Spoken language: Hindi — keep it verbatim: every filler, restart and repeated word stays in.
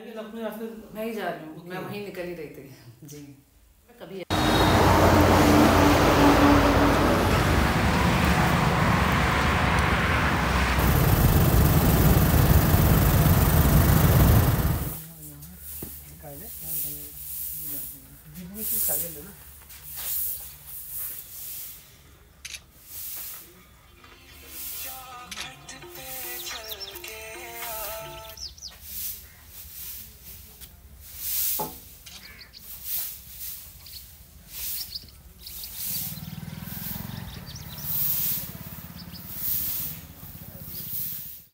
लेकिन अपने रास्ते मैं ही जा रही हूँ, Okay. मैं वहीं निकल ही रही थी जी। कभी